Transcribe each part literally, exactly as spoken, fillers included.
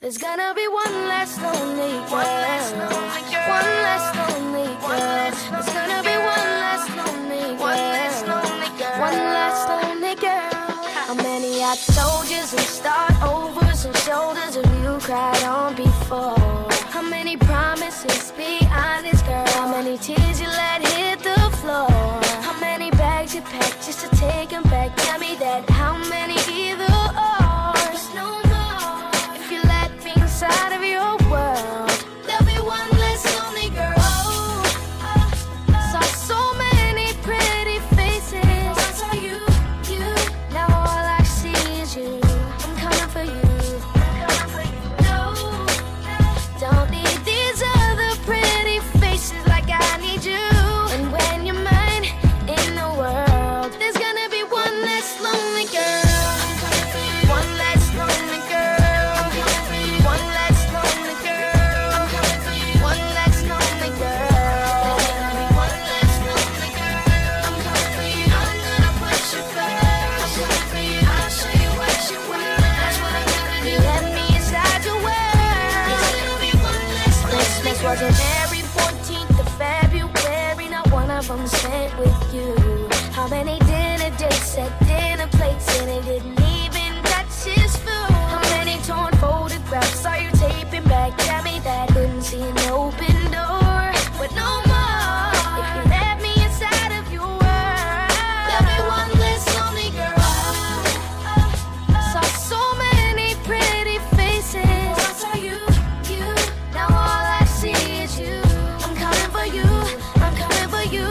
There's gonna be one less lonely girl. One less lonely girl. One less lonely girl. There's gonna be one less lonely girl. One less lonely girl. One less lonely girl. How many hot soldiers and start overs and shoulders have you cried on before? How many promises, be honest girl? How many tears you let hit the floor? How many bags you packed just to take them back? Tell me that. How many either or's? No more. If you let me inside of your world, there'll be one less lonely girl. Saw so many pretty faces. I saw you, you. Now all I see is you. I'm coming for you. I'm coming for you. No, don't need these other pretty faces like I need you. And when you're mine in the world, there's gonna be one less lonely girl. One less lonely girl. One less lonely girl. One less lonely girl. One less lonely girl. I'm gonna put you first. I'll show you what you want. That's what I'm gonna do. Let me inside your world. There's gonna be one less lonely girl. Christmas wasn't every fourteenth of February. Not one of them spent with you. How many dinner dates at dinner plates and it didn't even touch his food? How many torn photographs saw you taping back? Tell me that. Couldn't see an open door, but no more. If you let me inside of your world, there'll be one less lonely girl. Saw so many pretty faces. I saw you, you. Now all I see is you. I'm coming for you. I'm coming for you.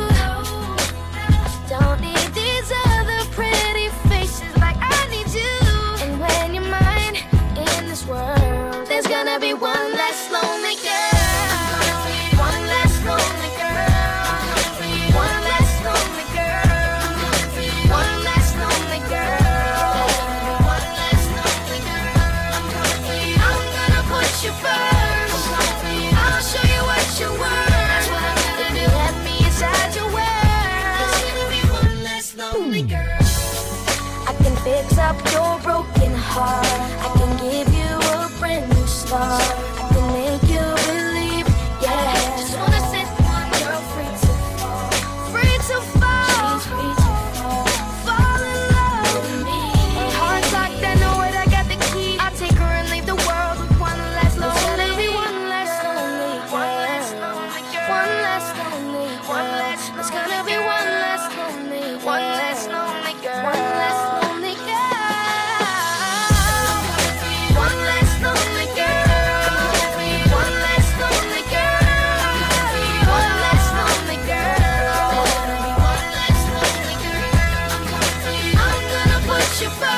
Don't need these other pretty faces like I need you. And when you're mine in this world, there's gonna be one less lonely girl. One less lonely girl. One less lonely girl. One less lonely girl. One less lonely girl. I'm gonna put you first. I'll show you what you want. That's what I'm gonna do. Let me inside your world. There's gonna be one less lonely girl. I can fix up your broken heart. I can give you a brand new start. I can make you believe, yeah. Just wanna set one girl free to fall. Free to fall. She's free to fall. Fall in love with me. Her heart's locked, I know it, I got the key. I'll take her and leave the world with one less lonely. There's gonna be one less lonely girl. One less lonely girl. One less lonely girl. One less. There's gonna be one less lonely girl. One less lonely girl. One less lonely girl. One less lonely girl. One less lonely girl. One less lonely girl. One less lonely girl. I'm gonna put you first.